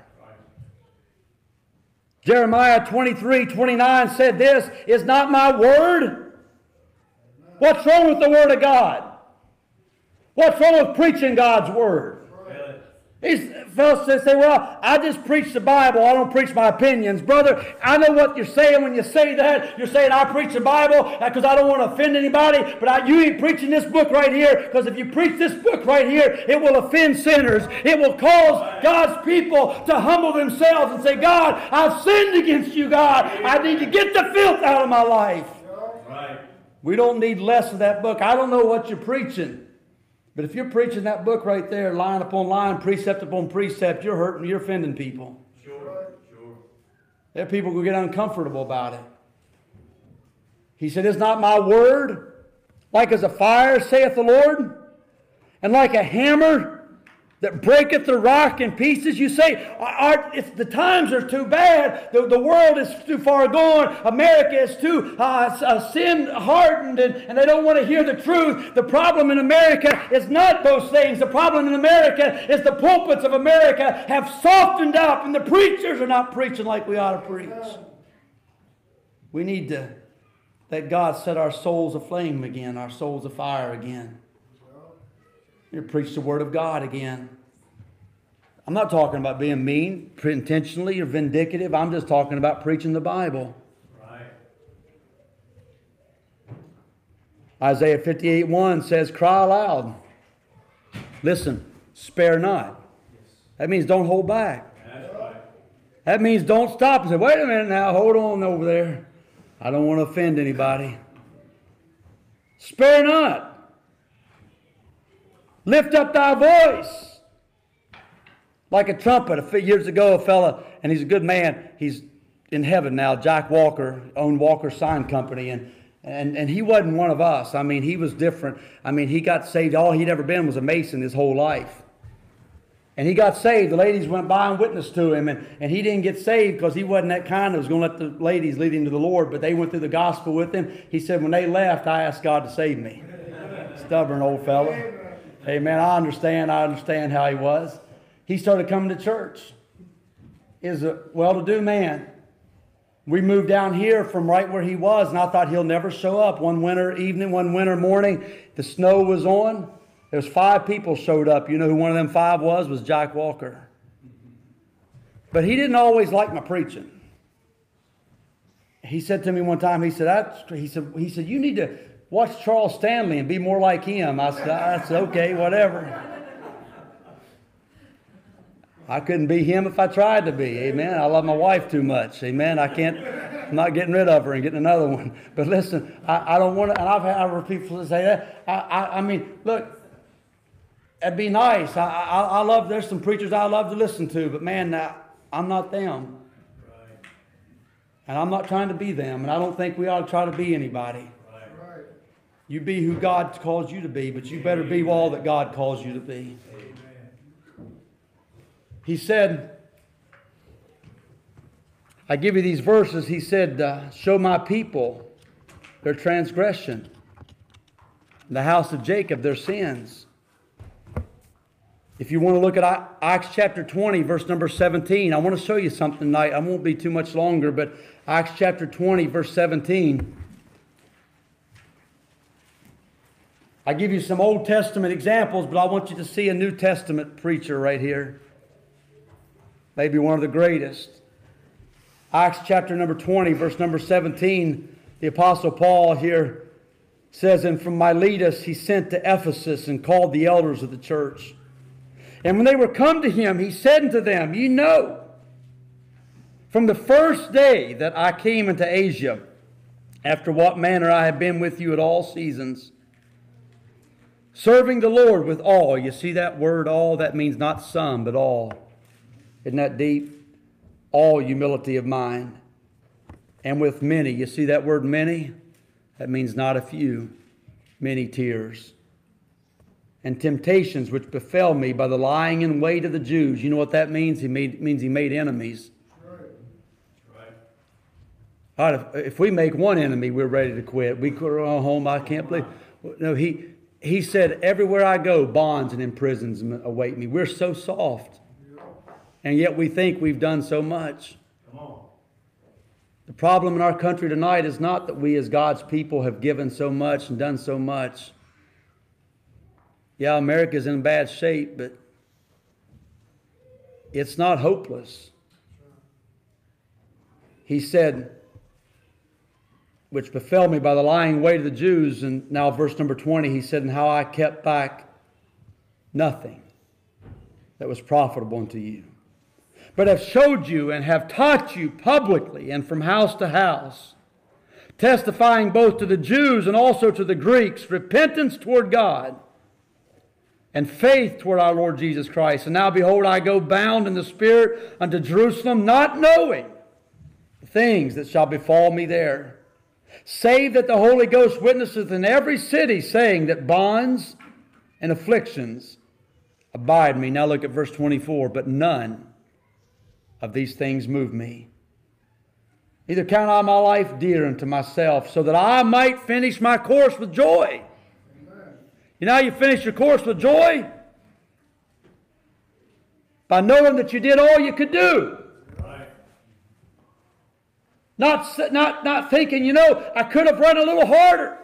Jeremiah 23:29 said, this is not my word. What's wrong with the word of God? What's wrong with preaching God's word? These fellows say, well, I just preach the Bible. I don't preach my opinions. Brother, I know what you're saying when you say that. You're saying I preach the Bible because I don't want to offend anybody. But you ain't preaching this book right here, because if you preach this book right here, it will offend sinners. It will cause God's people to humble themselves and say, God, I've sinned against you, God. I need to get the filth out of my life. Right. We don't need less of that book. I don't know what you're preaching. But if you're preaching that book right there, line upon line, precept upon precept, you're hurting, you're offending people. Sure. There are people who get uncomfortable about it. He said, is not my word like as a fire, saith the Lord, and like a hammer that breaketh the rock in pieces? You say, if the times are too bad, the world is too far gone, America is too sin-hardened, and they don't want to hear the truth. The problem in America is not those things. The problem in America is the pulpits of America have softened up, and the preachers are not preaching like we ought to preach. We need to let God set our souls aflame again, our souls afire again. You preach the Word of God again. I'm not talking about being mean, intentionally or vindictive. I'm just talking about preaching the Bible. Right. Isaiah 58:1 says, cry aloud. Listen, spare not. That means don't hold back. That's right. That means don't stop and say, wait a minute now, hold on over there. I don't want to offend anybody. Spare not. Lift up thy voice like a trumpet. A few years ago, a fella, and he's a good man, he's in heaven now, Jack Walker, owned Walker Sign Company, and he wasn't one of us. I mean, he was different. I mean, he got saved. All he'd ever been was a mason his whole life. And he got saved. The ladies went by and witnessed to him, and he didn't get saved because he wasn't that kind that was going to let the ladies lead him to the Lord, but they went through the gospel with him. He said, when they left, I asked God to save me. Stubborn old fella. Amen. I understand how he was. He started coming to church. He was a well-to-do man. We moved down here from right where he was, and I thought he'll never show up. One winter evening, one winter morning, the snow was on. There's 5 people showed up. You know who one of them 5 was? Was Jack Walker. But he didn't always like my preaching. He said to me one time, he said, you need to watch Charles Stanley and be more like him. I said, that's okay, whatever. I couldn't be him if I tried to be. Amen. I love my wife too much. Amen. I'm not getting rid of her and getting another one. But listen, I don't want to, and I've had people say that. I mean, look, it'd be nice. I love, there's some preachers I love to listen to, but man, I'm not them. Right. And I'm not trying to be them, and I don't think we ought to try to be anybody. Right. You be who God calls you to be, but you better be all that God calls you to be. Amen. He said, I give you these verses. He said, show my people their transgression, the house of Jacob their sins. If you want to look at Acts chapter 20, verse number 17, I want to show you something tonight. I won't be too much longer, but Acts chapter 20, verse 17. I give you some Old Testament examples, but I want you to see a New Testament preacher right here. Maybe one of the greatest. Acts chapter number 20, verse number 17, the Apostle Paul here says, and from Miletus he sent to Ephesus and called the elders of the church. And when they were come to him, he said unto them, ye know, from the first day that I came into Asia, after what manner I have been with you at all seasons, serving the Lord with all. You see that word all? That means not some, but all. Isn't that deep? All humility of mind. And with many. You see that word many? That means not a few. Many tears. And temptations which befell me by the lying in wait of the Jews. You know what that means? He made enemies. Right. All right, if we make one enemy, we're ready to quit. We could go home, I can't believe. No, he said, everywhere I go, bonds and imprisons await me. We're so soft. And yet we think we've done so much. Come on. The problem in our country tonight is not that we as God's people have given so much and done so much. Yeah, America's in bad shape, but it's not hopeless. He said, which befell me by the lying wait of the Jews, and now verse number 20, he said, and how I kept back nothing that was profitable unto you, but have showed you and have taught you publicly and from house to house, testifying both to the Jews and also to the Greeks, repentance toward God and faith toward our Lord Jesus Christ. And now behold, I go bound in the Spirit unto Jerusalem, not knowing things that shall befall me there. Save that the Holy Ghost witnesseth in every city, saying that bonds and afflictions abide me. Now look at verse 24. But none of these things move me. Neither count I my life dear unto myself, so that I might finish my course with joy. Amen. You know how you finish your course with joy? By knowing that you did all you could do. Right. Not thinking, you know, I could have run a little harder.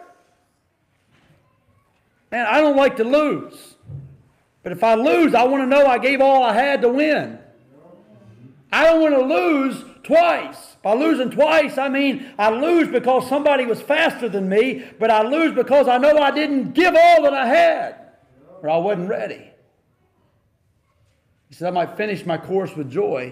Man, I don't like to lose. But if I lose, I want to know I gave all I had to win. I don't want to lose twice. By losing twice, I mean I lose because somebody was faster than me, but I lose because I know I didn't give all that I had, or I wasn't ready. He said, I might finish my course with joy.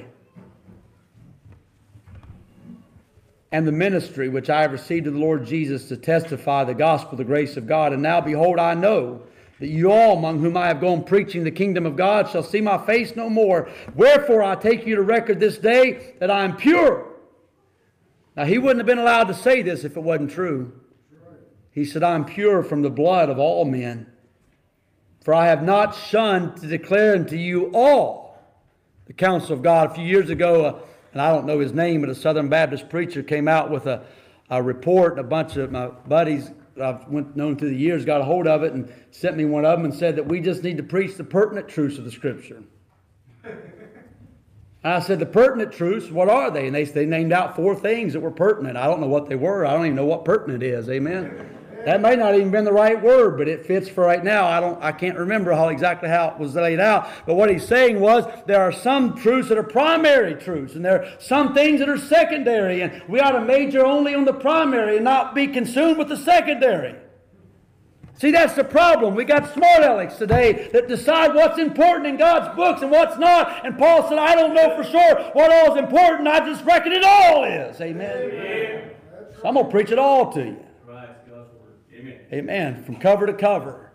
And the ministry which I have received of the Lord Jesus to testify the gospel of the grace of God. And now, behold, I know that you all among whom I have gone preaching the kingdom of God shall see my face no more. Wherefore I take you to record this day that I am pure. Now, he wouldn't have been allowed to say this if it wasn't true. He said, I am pure from the blood of all men. For I have not shunned to declare unto you all the counsel of God. A few years ago, and I don't know his name, but a Southern Baptist preacher came out with a report. And a bunch of my buddies that I've known through the years got a hold of it and sent me one of them and said that we just need to preach the pertinent truths of the Scripture. And I said, the pertinent truths, what are they? And they named out 4 things that were pertinent. I don't know what they were. I don't even know what pertinent is. Amen. That may not even been the right word, but it fits for right now. I can't remember exactly how it was laid out. But what he's saying was there are some truths that are primary truths, and there are some things that are secondary, and we ought to major only on the primary and not be consumed with the secondary. See, that's the problem. We got smart alecks today that decide what's important in God's books and what's not. And Paul said, I don't know for sure what all is important. I just reckon it all is. Amen. Amen. So I'm going to preach it all to you. Amen. Amen. From cover to cover.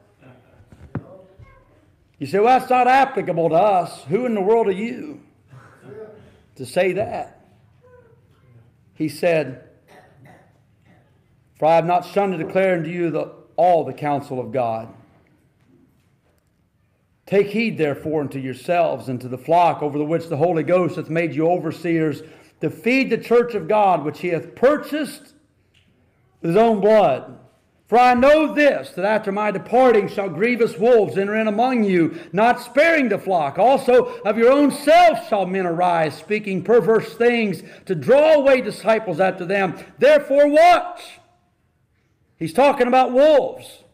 You say, well, that's not applicable to us. Who in the world are you to say that? He said, for I have not shunned to declare unto you all the counsel of God. Take heed, therefore, unto yourselves and to the flock over the which the Holy Ghost hath made you overseers, to feed the church of God, which he hath purchased with his own blood. For I know this, that after my departing shall grievous wolves enter in among you, not sparing the flock. Also of your own selves shall men arise, speaking perverse things, to draw away disciples after them. Therefore watch. He's talking about wolves.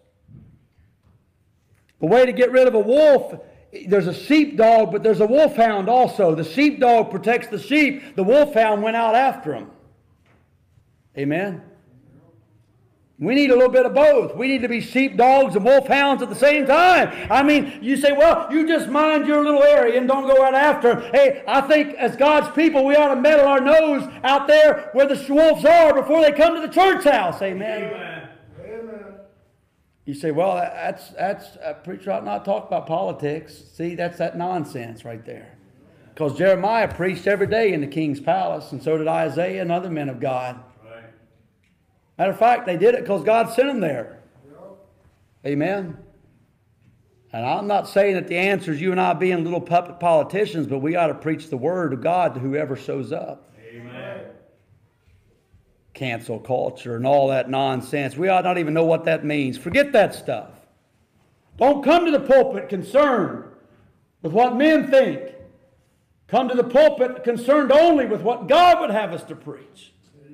The way to get rid of a wolf, there's a sheepdog, but there's a wolfhound also. The sheepdog protects the sheep. The wolfhound went out after him. Amen. We need a little bit of both. We need to be sheepdogs and wolfhounds at the same time. I mean, you say, well, you just mind your little area and don't go out after them. Hey, I think as God's people, we ought to meddle our nose out there where the wolves are before they come to the church house. Amen. Amen. Amen. You say, well, that's a preacher ought not talk about politics. See, that's that nonsense right there. Because Jeremiah preached every day in the king's palace, and so did Isaiah and other men of God. Matter of fact, they did it because God sent them there. Amen. And I'm not saying that the answer is you and I being little puppet politicians, but we ought to preach the word of God to whoever shows up. Amen. Cancel culture and all that nonsense. We ought not even know what that means. Forget that stuff. Don't come to the pulpit concerned with what men think. Come to the pulpit concerned only with what God would have us to preach.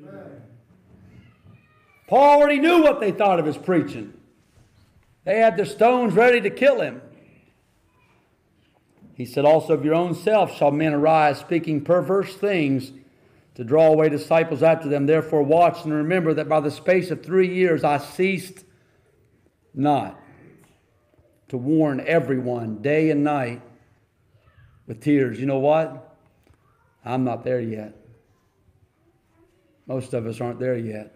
Paul already knew what they thought of his preaching. They had their stones ready to kill him. He said, also of your own self shall men arise, speaking perverse things, to draw away disciples after them. Therefore watch and remember that by the space of 3 years I ceased not to warn everyone day and night with tears. You know what? I'm not there yet. Most of us aren't there yet.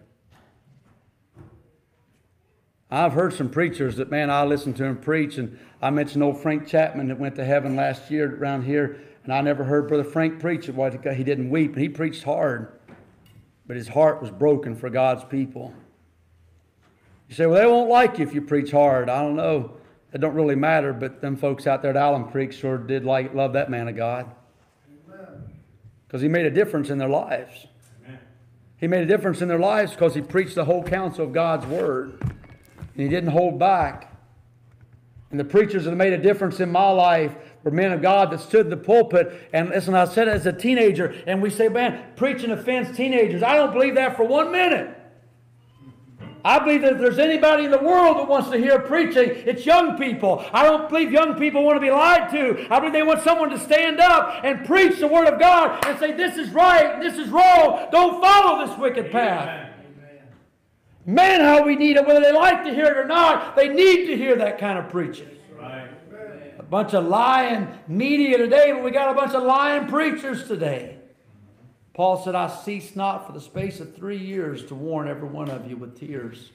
I've heard some preachers that, man, I listened to him preach, and I mentioned old Frank Chapman that went to heaven last year around here, and I never heard Brother Frank preach. He didn't weep, and he preached hard. but his heart was broken for God's people. You say, well, they won't like you if you preach hard. I don't know. It don't really matter, but them folks out there at Allen Creek sure did love that man of God. Because he made a difference in their lives. Amen. He made a difference in their lives because he preached the whole counsel of God's Word. And he didn't hold back. And the preachers that made a difference in my life were men of God that stood in the pulpit. And listen, I said it as a teenager, and we say, man, preaching offends teenagers. I don't believe that for 1 minute. I believe that if there's anybody in the world that wants to hear preaching, it's young people. I don't believe young people want to be lied to. I believe they want someone to stand up and preach the Word of God and say, this is right and this is wrong. Don't follow this wicked path. Amen. Man, how we need it, whether they like to hear it or not, they need to hear that kind of preaching. Right. A bunch of lying media today, but we got a bunch of lying preachers today. Paul said, I cease not for the space of 3 years to warn every one of you with tears.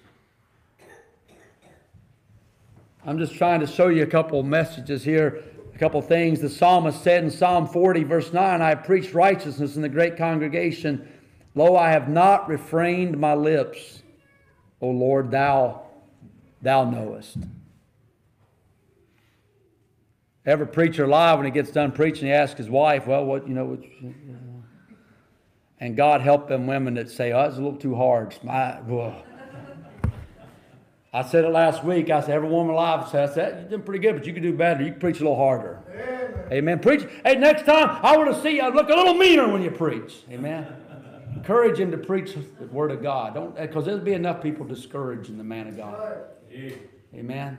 I'm just trying to show you a couple of messages here, a couple of things. The psalmist said in Psalm 40, verse 9, I have preached righteousness in the great congregation. Lo, I have not refrained my lips. O Lord, thou knowest. Every preacher alive, when he gets done preaching, he asks his wife, well, what, you know, and God help them women that say, oh, it's a little too hard. I said it last week. I said, every woman alive says that. You're doing pretty good, but you can do better. You can preach a little harder. Amen. Amen. Preach. Hey, next time, I want to see you look a little meaner when you preach. Amen. Encourage him to preach the Word of God. Don't, because there'll be enough people discouraging the man of God. Amen.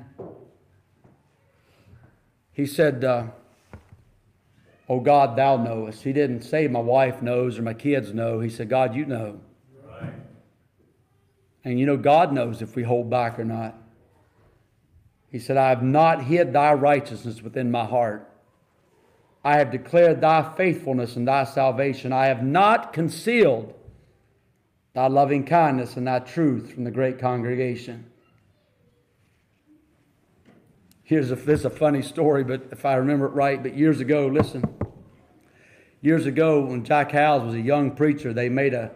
He said, oh God, thou knowest. He didn't say my wife knows or my kids know. He said, God, you know. Right. And you know, God knows if we hold back or not. He said, I have not hid thy righteousness within my heart. I have declared thy faithfulness and thy salvation. I have not concealed thy loving kindness and thy truth from the great congregation. This is a funny story, but if I remember it right, but years ago, listen. Years ago, when Jack Howes was a young preacher, he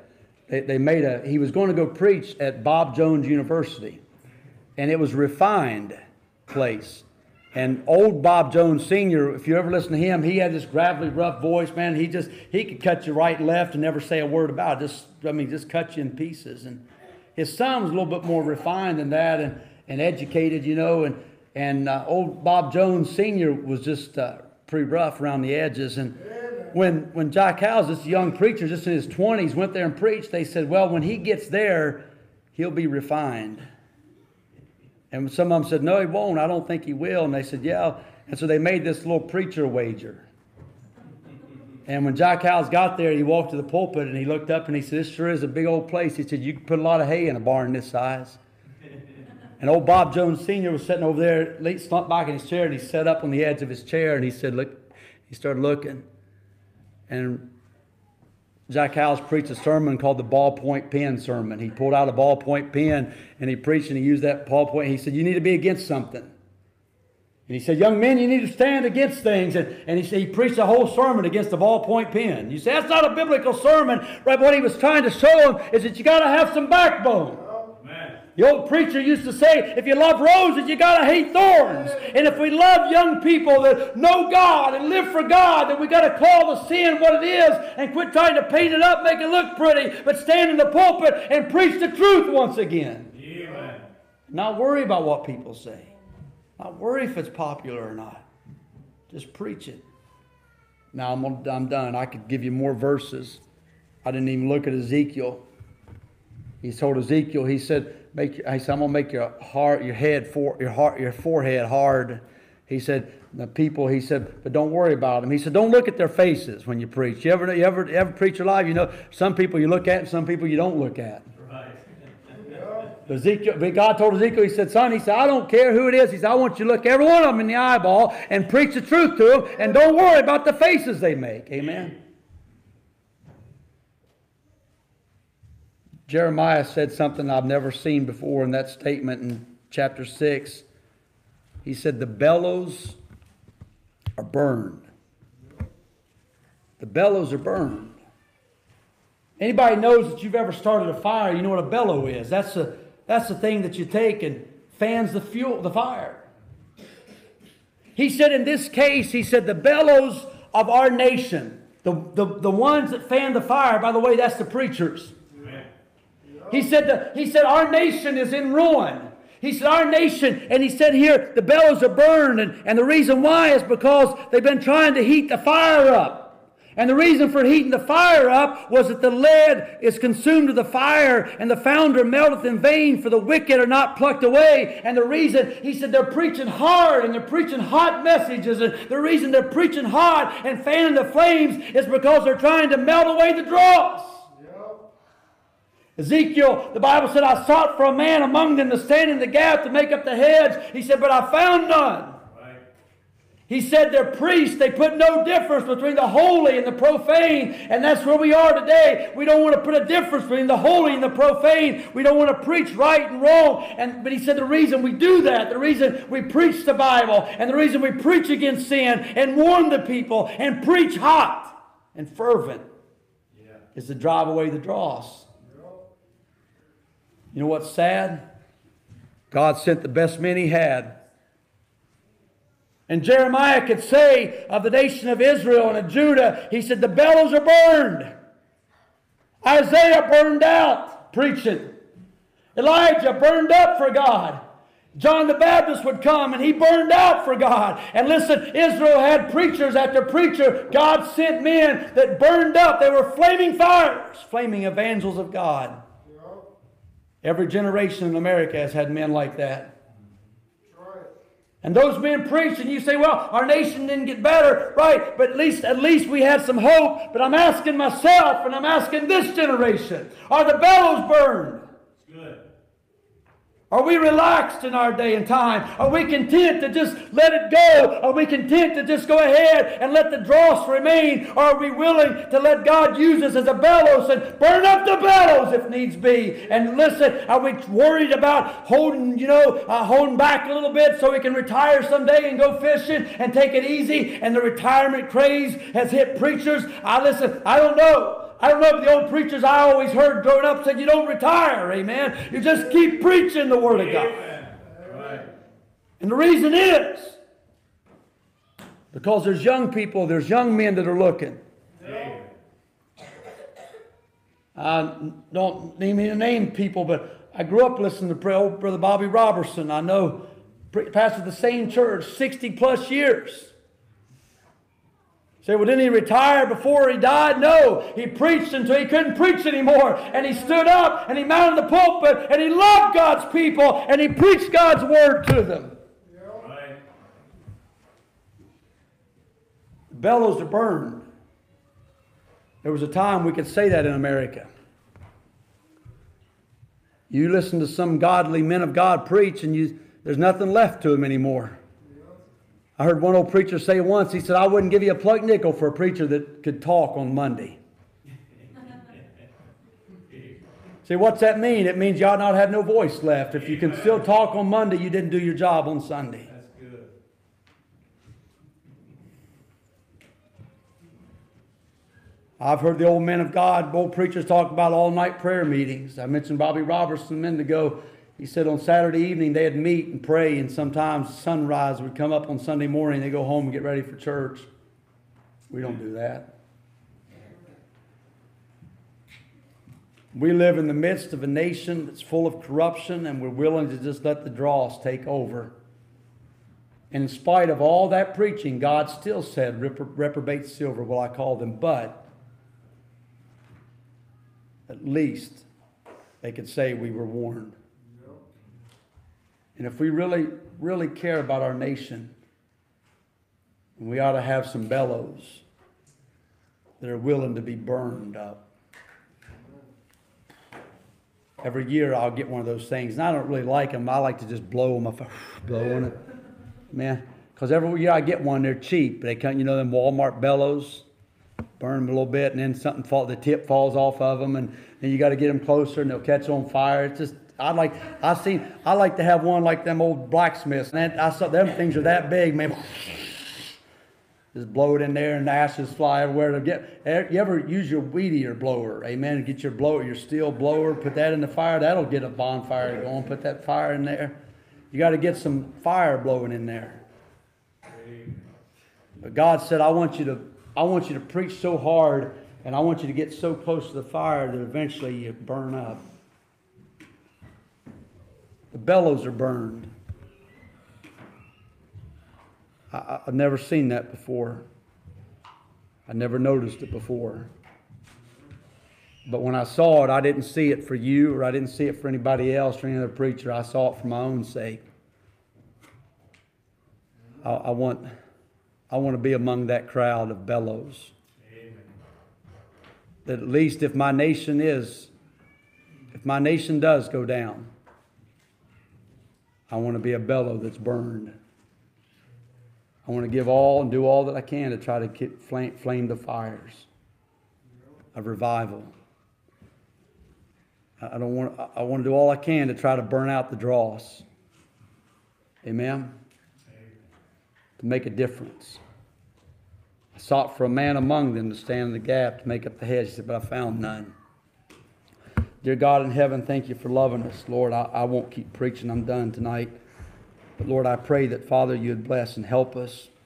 was going to go preach at Bob Jones University. And it was a refined place. And old Bob Jones Sr., if you ever listen to him, he had this gravelly, rough voice, man. He could cut you right and left and never say a word about it. Just cut you in pieces. And his son was a little bit more refined than that and educated, you know, and old Bob Jones Sr. was just pretty rough around the edges. And when Jack Howes, this young preacher, just in his 20s, went there and preached, they said, well, when he gets there, he'll be refined. And some of them said, no, he won't. I don't think he will. And they said, yeah. And so they made this little preacher wager. And when Jack Howes got there, he walked to the pulpit and he looked up and he said, this sure is a big old place. He said, you could put a lot of hay in a barn this size. And old Bob Jones Sr. was sitting over there, slumped back in his chair, and he sat up on the edge of his chair, and he said, look, he started looking. And Jack Howes preached a sermon called the ballpoint pen sermon. He pulled out a ballpoint pen, and he preached, and he used that ballpoint. He said, you need to be against something. And he said, young men, you need to stand against things. And he preached a whole sermon against the ballpoint pen. You say, that's not a biblical sermon. Right? What he was trying to show them is that you got to have some backbone. The old preacher used to say, if you love roses, you got to hate thorns. And if we love young people that know God and live for God, then we got to call the sin what it is and quit trying to paint it up, make it look pretty, but stand in the pulpit and preach the truth once again. Amen. Not worry about what people say. Not worry if it's popular or not. Just preach it. Now I'm done. I could give you more verses. I didn't even look at Ezekiel. He told Ezekiel, he said, I'm going to make your forehead hard. He said, but don't worry about them. He said, don't look at their faces when you preach. You ever preach your life? You know, some people you look at and some people you don't look at. Right. God told Ezekiel, he said, son, I don't care who it is. He said, I want you to look every one of them in the eyeball and preach the truth to them, and don't worry about the faces they make. Amen. Jeremiah said something I've never seen before in that statement in chapter 6. He said, the bellows are burned. The bellows are burned. Anybody knows that you've ever started a fire, you know what a bellow is. That's the thing that you take and fans the fire. He said in this case, he said the bellows of our nation, the ones that fan the fire, by the way, that's the preachers. Amen. He said our nation is in ruin. He said our nation, and he said here, the bellows are burned, and the reason why is because they've been trying to heat the fire up. And the reason for heating the fire up was that the lead is consumed to the fire, and the founder melteth in vain, for the wicked are not plucked away. And the reason, he said, they're preaching hard, and they're preaching hot messages, and the reason they're preaching hot and fanning the flames is because they're trying to melt away the dross. Ezekiel, the Bible said, I sought for a man among them to stand in the gap to make up the hedge. He said, but I found none. He said they're priests. They put no difference between the holy and the profane. And that's where we are today. We don't want to put a difference between the holy and the profane. We don't want to preach right and wrong. But he said the reason we do that, the reason we preach the Bible, and the reason we preach against sin and warn the people and preach hot and fervent is to drive away the dross. You know what's sad? God sent the best men he had. And Jeremiah could say of the nation of Israel and of Judah, he said, the bellows are burned. Isaiah burned out preaching. Elijah burned up for God. John the Baptist would come and he burned out for God. And listen, Israel had preachers after preacher. God sent men that burned up. They were flaming fires, flaming evangels of God. Every generation in America has had men like that. And those men preached, and you say, well, our nation didn't get better, right? But at least we had some hope. But I'm asking myself, and I'm asking this generation, are the bellows burned? Good. Are we relaxed in our day and time? Are we content to just let it go? Are we content to just go ahead and let the dross remain? Or are we willing to let God use us as a bellows and burn up the bellows if needs be? And listen, are we worried about holding back a little bit so we can retire someday and go fishing and take it easy? And the retirement craze has hit preachers. I don't know. I don't know if the old preachers I always heard growing up said you don't retire, amen. You just keep preaching the Word of God. Right. And the reason is because there's young people, there's young men that are looking. I don't need me to name people, but I grew up listening to old Brother Bobby Robertson. I know pastored the same church 60 plus years. Say, well, didn't he retire before he died? No. He preached until he couldn't preach anymore. And he stood up and he mounted the pulpit and he loved God's people and he preached God's word to them. Right. The bellows are burned. There was a time we could say that in America. You listen to some godly men of God preach and there's nothing left to them anymore. I heard one old preacher say once, he said, I wouldn't give you a plucked nickel for a preacher that could talk on Monday. See, what's that mean? It means you ought not have no voice left. If you can still talk on Monday, you didn't do your job on Sunday. That's good. I've heard the old men of God, old preachers talk about all-night prayer meetings. I mentioned Bobby Robertson a minute ago. He said on Saturday evening they'd meet and pray, and sometimes sunrise would come up on Sunday morning. They go home and get ready for church. We don't do that. We live in the midst of a nation that's full of corruption, and we're willing to just let the dross take over. And in spite of all that preaching, God still said, reprobate silver will I call them, but at least they could say we were warned. And if we really, really care about our nation, we ought to have some bellows that are willing to be burned up. Every year I'll get one of those things, and I don't really like them. I like to just blow them, blow on it, man. Because every year I get one, they're cheap. They come, them Walmart bellows, burn them a little bit, and then the tip falls off of them, and then you got to get them closer, and they'll catch on fire. It's just. I like to have one like them old blacksmiths. And I saw them things are that big, man. Just blow it in there and the ashes fly everywhere. You ever use your weed eater blower? Amen. Get your blower, your steel blower, put that in the fire. That'll get a bonfire going. Put that fire in there. You got to get some fire blowing in there. But God said, I want you to preach so hard, and I want you to get so close to the fire that eventually you burn up. The bellows are burned. I've never seen that before. I never noticed it before. But when I saw it, I didn't see it for you, or I didn't see it for anybody else or any other preacher. I saw it for my own sake. I want to be among that crowd of bellows. Amen. That at least if my nation does go down, I want to be a bellow that's burned. I want to give all and do all that I can to try to flame the fires of revival. I want to do all I can to try to burn out the dross. Amen? To make a difference. I sought for a man among them to stand in the gap to make up the hedge. He said, but I found none. Dear God in heaven, thank you for loving us. Lord, I won't keep preaching. I'm done tonight. But Lord, I pray that, Father, you would bless and help us.